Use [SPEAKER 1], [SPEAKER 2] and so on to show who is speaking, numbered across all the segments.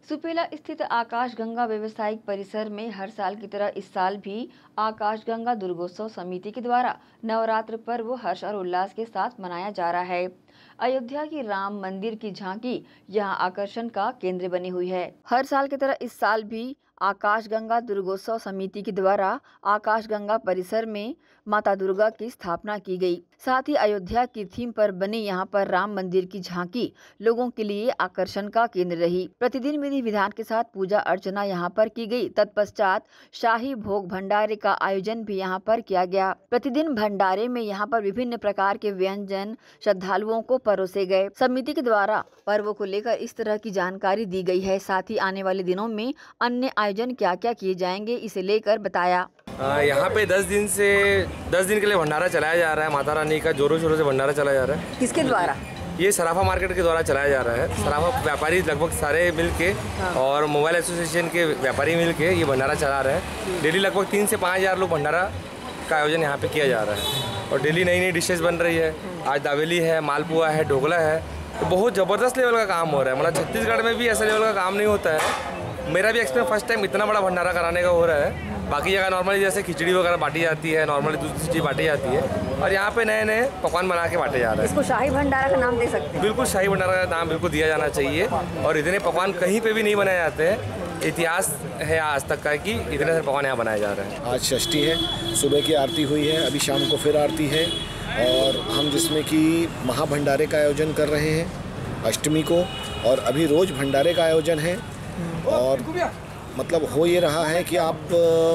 [SPEAKER 1] सुपेला स्थित आकाशगंगा व्यवसायिक परिसर में हर साल की तरह इस साल भी आकाशगंगा दुर्गोत्सव समिति के द्वारा नवरात्र पर्व हर्ष और उल्लास के साथ मनाया जा रहा है। अयोध्या की राम मंदिर की झांकी यहां आकर्षण का केंद्र बनी हुई है। हर साल की तरह इस साल भी आकाशगंगा दुर्गोत्सव समिति के द्वारा आकाशगंगा परिसर में माता दुर्गा की स्थापना की गई। साथ ही अयोध्या की थीम पर बने यहां पर राम मंदिर की झांकी लोगों के लिए आकर्षण का केंद्र रही। प्रतिदिन विधि विधान के साथ पूजा अर्चना यहां पर की गई। तत्पश्चात शाही भोग भंडारे का आयोजन भी यहां पर किया गया। प्रतिदिन भंडारे में यहां पर विभिन्न प्रकार के व्यंजन श्रद्धालुओं को परोसे गए। समिति के द्वारा पर्वों को लेकर इस तरह की जानकारी दी गई है। साथ ही आने वाले दिनों में अन्य आयोजन क्या क्या किए जाएंगे इसे लेकर बताया।
[SPEAKER 2] यहाँ पे 10 दिन के लिए भंडारा चलाया जा रहा है। माता रानी का जोरों शोरों से भंडारा चलाया जा रहा है।
[SPEAKER 1] किसके द्वारा?
[SPEAKER 2] ये सराफा मार्केट के द्वारा चलाया जा रहा है। सराफा व्यापारी लगभग सारे मिलके और मोबाइल एसोसिएशन के व्यापारी मिलके ये भंडारा चला रहे हैं। डेली लगभग 3 से 5 हज़ार लोग भंडारा का आयोजन यहाँ पे किया जा रहा है और डेली नई नई डिशेज बन रही है। आज दावेली है, मालपुआ है, ढोकला है। तो बहुत ज़बरदस्त लेवल का काम हो रहा है। मतलब छत्तीसगढ़ में भी ऐसा लेवल का काम नहीं होता है। मेरा भी एक्सपीरियंस फर्स्ट टाइम इतना बड़ा भंडारा कराने का हो रहा है। बाकी जगह नॉर्मली जैसे खिचड़ी वगैरह बांटी जाती है, नॉर्मली दूसरी चीज़ बांटी जाती है और यहाँ पे नए नए पकवान बना के बांटे जा रहे हैं।
[SPEAKER 1] इसको शाही भंडारा का नाम दे सकते हैं?
[SPEAKER 2] बिल्कुल शाही भंडारा का नाम बिल्कुल दिया जाना चाहिए। और इतने पकवान कहीं पे भी नहीं बनाए जाते हैं। इतिहास है आज तक का कि इतने सारे पकवान यहाँ बनाए जा रहे हैं।
[SPEAKER 3] आज षष्ठी है, सुबह की आरती हुई है, अभी शाम को फिर आरती है और हम जिसमें कि महाभंडारे का आयोजन कर रहे हैं अष्टमी को और अभी रोज़ भंडारे का आयोजन है। और मतलब हो ये रहा है कि आप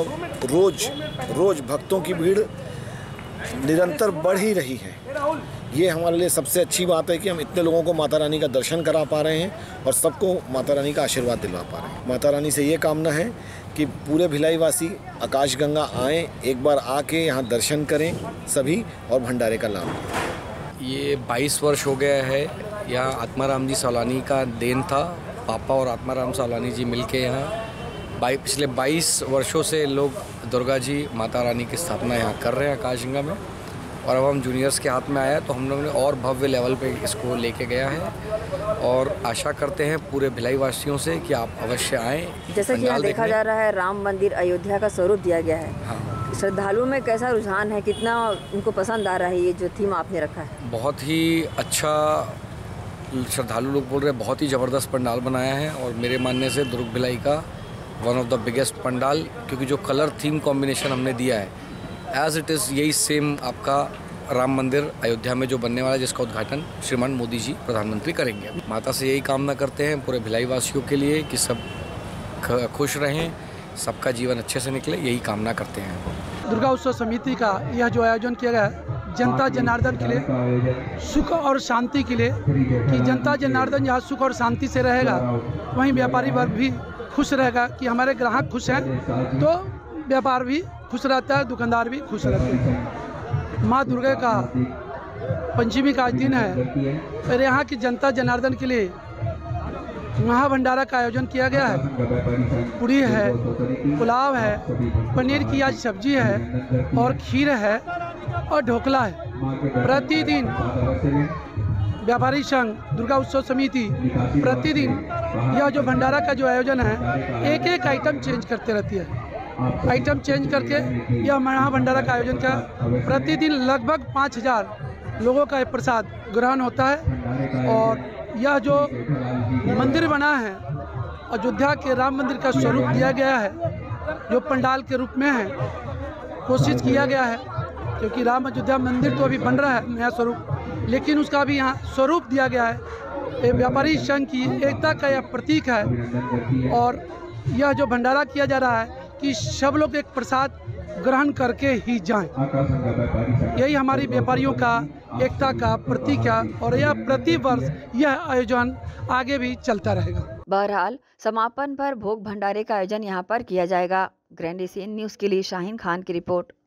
[SPEAKER 3] रोज भक्तों की भीड़ निरंतर बढ़ ही रही है। ये हमारे लिए सबसे अच्छी बात है कि हम इतने लोगों को माता रानी का दर्शन करा पा रहे हैं और सबको माता रानी का आशीर्वाद दिलवा पा रहे हैं। माता रानी से ये कामना है कि पूरे भिलाई वासी आकाशगंगा आएँ, एक बार आके यहाँ दर्शन करें सभी और भंडारे का लाभ लें।
[SPEAKER 4] ये 22 वर्ष हो गया है। यहाँ आत्माराम जी सौलानी का देन था। पापा और आत्माराम सौलानी जी मिलके यहाँ पिछले 22 वर्षों से लोग दुर्गा जी माता रानी की स्थापना यहाँ कर रहे हैं आकाशगंगा में। और अब हम जूनियर्स के हाथ में आया तो हम लोगों ने और भव्य लेवल पे इसको लेके गया है और आशा करते हैं पूरे भिलाई वासियों से कि आप अवश्य आएँ।
[SPEAKER 1] जैसा कि यहाँ देखा जा रहा है राम मंदिर अयोध्या का स्वरूप दिया गया है।
[SPEAKER 4] हाँ,
[SPEAKER 1] श्रद्धालुओं में कैसा रुझान है, कितना उनको पसंद आ रहा है ये जो थीम आपने रखा है?
[SPEAKER 4] बहुत ही अच्छा श्रद्धालु लोग बोल रहे हैं। बहुत ही ज़बरदस्त पंडाल बनाया है और मेरे मानने से दुर्ग भिलाई का one of the biggest pandal, क्योंकि जो कलर थीम कॉम्बिनेशन हमने दिया है एज इट इज़ यही सेम आपका राम मंदिर अयोध्या में जो बनने वाला है, जिसका उद्घाटन श्रीमान मोदी जी प्रधानमंत्री करेंगे। माता से यही कामना करते हैं पूरे भिलाई वासियों के लिए कि सब खुश रहें, सबका जीवन अच्छे से निकले, यही कामना करते हैं।
[SPEAKER 5] दुर्गा उत्सव समिति का यह जो आयोजन किया गया है जनता जनार्दन के लिए, सुख और शांति के लिए, कि जनता जनार्दन जहाँ सुख और शांति से रहेगा वहीं व्यापारी वर्ग भी खुश रहेगा कि हमारे ग्राहक खुश हैं तो व्यापार भी खुश रहता है, दुकानदार भी खुश रहते हैं। माँ दुर्गा का पंचमी का आज दिन है और यहाँ की जनता जनार्दन के लिए महाभंडारा का आयोजन किया गया है। पूरी है, पुलाव है, पनीर की आज सब्जी है और खीर है और ढोकला है। प्रतिदिन व्यापारी संघ दुर्गा उत्सव समिति प्रतिदिन यह जो भंडारा का जो आयोजन है एक एक आइटम चेंज करते रहती है। आइटम चेंज करके यह महाभंडारा का आयोजन किया। प्रतिदिन लगभग 5000 लोगों का प्रसाद ग्रहण होता है। और यह जो मंदिर बना है अयोध्या के राम मंदिर का स्वरूप दिया गया है, जो पंडाल के रूप में है, कोशिश किया गया है क्योंकि राम अयोध्या मंदिर तो अभी बन रहा है नया स्वरूप, लेकिन उसका भी यहाँ स्वरूप दिया गया है। व्यापारी संघ की एकता का यह प्रतीक है और यह जो भंडारा किया जा रहा है कि सब लोग एक प्रसाद ग्रहण करके ही जाएं। यही हमारी व्यापारियों का एकता का प्रतीक है और यह प्रति वर्ष यह आयोजन आगे भी चलता रहेगा।
[SPEAKER 1] बहरहाल समापन पर भोग भंडारे का आयोजन यहाँ पर किया जाएगा। ग्रैंड एशियन न्यूज़ के लिए शाहीन खान की रिपोर्ट।